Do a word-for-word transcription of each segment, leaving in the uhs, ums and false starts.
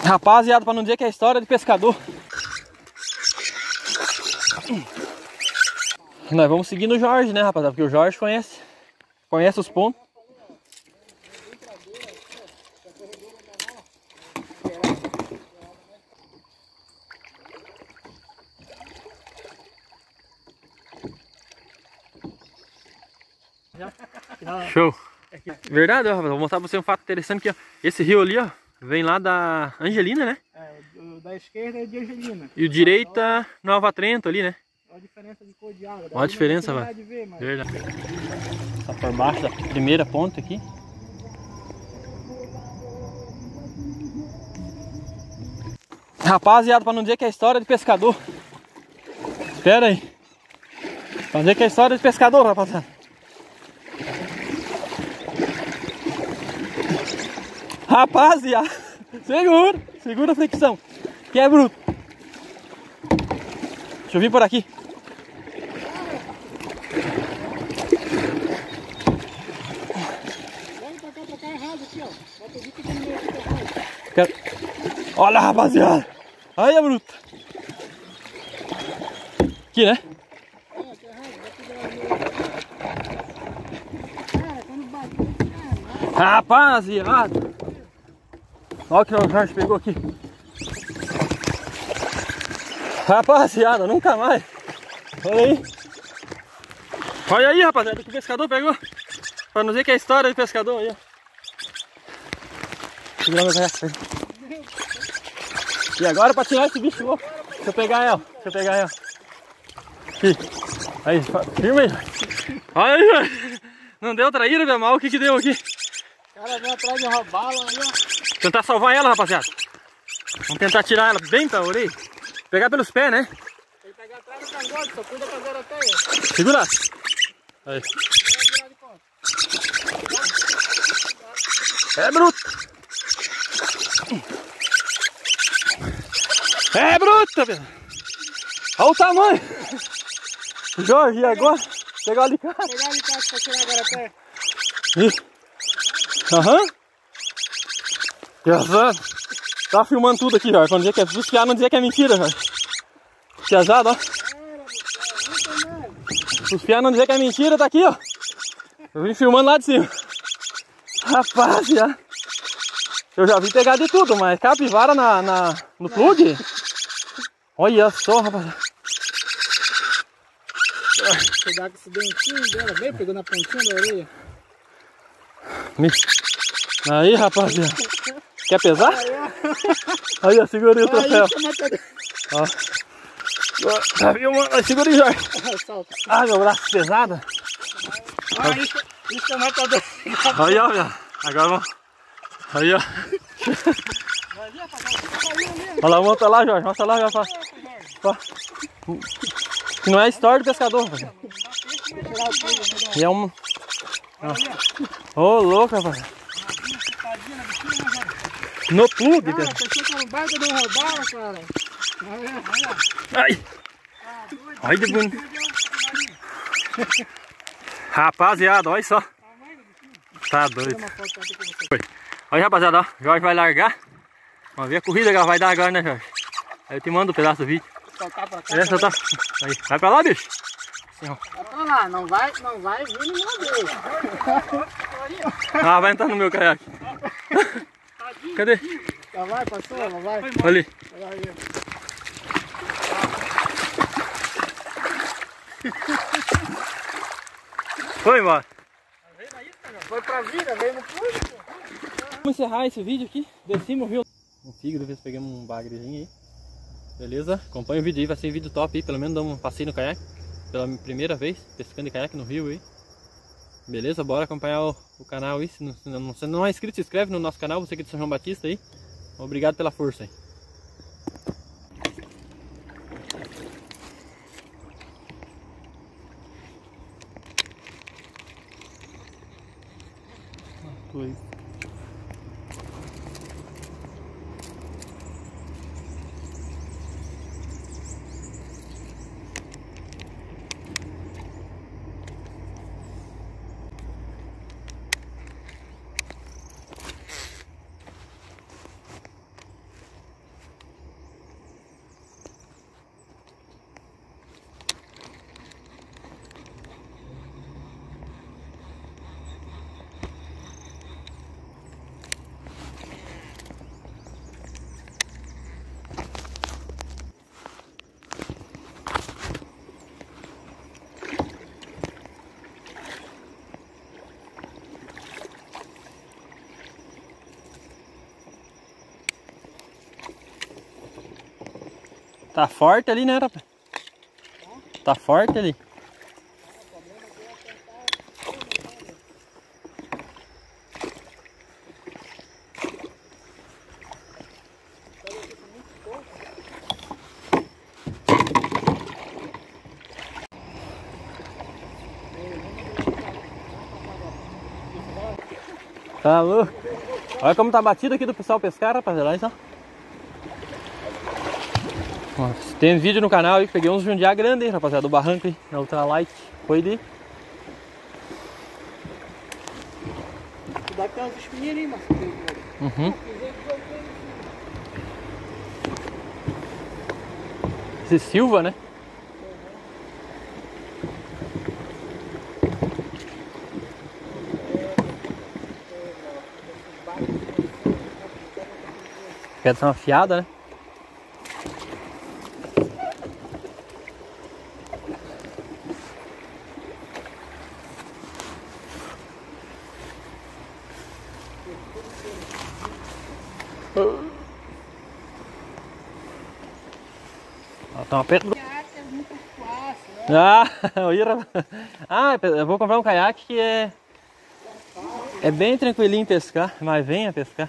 Rapaziada, pra não dizer que é história de pescador. Nós vamos seguir no Jorge, né, rapaziada? Porque o Jorge conhece. Conhece os pontos. Show! Verdade, ó, rapaziada. Vou mostrar pra você um fato interessante aqui, ó. Esse rio ali, ó, vem lá da Angelina, né? É, o da esquerda é de Angelina. E o direita, Nova Trento ali, né? Olha a diferença de cor de água. Olha a diferença, velho. Mas... Verdade. Tá por baixo da primeira ponta aqui. Rapaziada, pra não dizer que é história de pescador. Espera aí. Pra não dizer que é história de pescador, rapaziada. Rapaziada, segura, segura a fricção, que é bruto. Deixa eu vir por aqui. Quero... Olha, rapaziada, aí é bruto. Aqui, né? Rapaziada, olha o que o Jorge pegou aqui. Rapaziada, nunca mais. Olha aí. Olha aí, rapaziada, que o pescador pegou. Pra não dizer que é história de pescador aí, ó. Segura meu caiaque. E agora pra tirar esse bicho louco. Deixa eu pegar ela, deixa eu pegar ela. Aqui. Aí, firma aí. Olha aí, velho. Não deu traíra, meu mal. O que que deu aqui? O cara vem atrás de roubá-la ali, ó. Tentar salvar ela, rapaziada. Vamos tentar tirar ela bem pra orelha. Pegar pelos pés, né? Tem que pegar atrás do cangote, só cuida com a garoteia. Segura. Aí. É bruto. É bruto, velho. Olha o tamanho. Jorge, e agora? Pegar o alicate. Pegar o alicate pra tirar a garoteia. Aham. Pesado. Tá filmando tudo aqui, Jorge. Pra não dizer que é, os piados não dizer que é mentira, Jorge. Pesado, ó. Os piados não dizer que é mentira, tá aqui, ó. Eu vim filmando lá de cima. Rapaziada. Eu já vi pegar de tudo, mas capivara na, na, no plug? Olha só, rapaziada. Pegar com esse dentinho dela, veio, pegou na pontinha da orelha. Aí, rapaziada. Quer pesar? Aí, ó, segura aí o troféu. Ó. Tá filmando? Segura aí, Jorge. Ah, meu braço pesado. Ah, isso, isso é matador. Aí, ó, meu. Agora vamos. Aí, ó. Olha lá, monta lá, Jorge. Mostra lá, Jorge. Que não é história do pescador, rapaziada. E é um... Ô, oh, louco, rapaz. No plug, cara. Pensei que era um baita de um roubalo, cara. Ai. Olha de bonito. Rapaziada, olha só. Tá doido. Olha, rapaziada, ó. Jorge vai largar. Vamos ver a corrida que ela vai dar agora, né, Jorge? Aí eu te mando um pedaço do vídeo. Soltar pra cá. É, soltar. Aí, vai pra lá, bicho. Assim, ó. Vai pra lá, não vai, não vai vir no meu Deus. Ah, vai entrar no meu caiaque. Cadê? Já vai, passou, não vai? Ali. Foi embora. Foi pra vida, veio no pulo. Vamos encerrar esse vídeo aqui. Descemos o rio. Um fígado, ver se pegamos um bagrezinho aí. Beleza? Acompanha o vídeo aí, vai ser um vídeo top aí. Pelo menos damos um passeio no caiaque. Pela primeira vez, pescando de caiaque no rio aí. Beleza? Bora acompanhar o, o canal aí. Se não, se, não, se não é inscrito, se inscreve no nosso canal. Você aqui de São João Batista aí. Obrigado pela força aí. Coisa. Tá forte ali, né, rapaz? Tá forte ali. Tá louco. Olha como tá batido aqui do pessoal pescar, rapaziada. Olha só. Ó, tem vídeo no canal aí, peguei uns jundiá grande, hein, rapaziada, do barranco aí, na ultralight. Foi de... Dá que tem uns bichos pequenininhos, mas... Uhum. Esse Silva, né? Quer dar uma afiada, né? Ó, tá uma pedra. É muito fácil, né? Ah, ah, eu vou comprar um caiaque que é é bem tranquilinho pescar, mas venha pescar.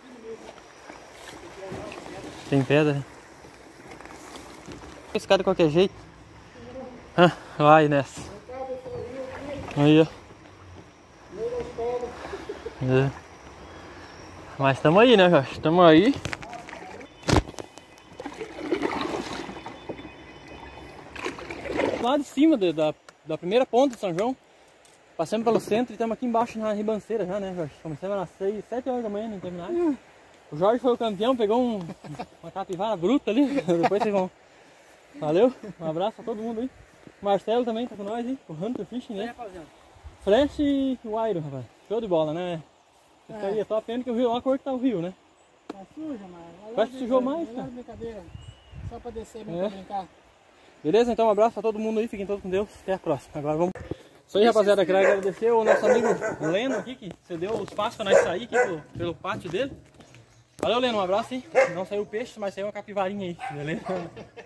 Tem pedra, né? Pescar de qualquer jeito. Ah, vai nessa. Aí, ó. É. Mas estamos aí, né, Jorge? Estamos aí. Lá de cima de, da, da primeira ponta de São João, passamos pelo centro e estamos aqui embaixo na ribanceira já, né, Jorge? Começamos às seis, sete horas da manhã, não teve nada. Hum. O Jorge foi o campeão, pegou um, uma capivara bruta ali. Depois vocês vão. Valeu, um abraço a todo mundo aí. O Marcelo também tá com nós aí, o Hunter Fishing, né? Flash e o Iron, rapaz. Show de bola, né? Pescaria é. Top, pena que o rio, olha a cor que tá o rio, né? Tá suja, mas... Parece que sujou mais, cara. Brincadeira. Só pra descer mesmo, é. pra brincar. Beleza? Então um abraço a todo mundo aí, fiquem todos com Deus. Até a próxima. Agora vamos... Isso aí, rapaziada, quero agradecer o nosso amigo Leno aqui, que cedeu o espaço pra nós sair aqui pelo, pelo pátio dele. Valeu, Leno, um abraço, hein? Não saiu peixe, mas saiu uma capivarinha aí, beleza?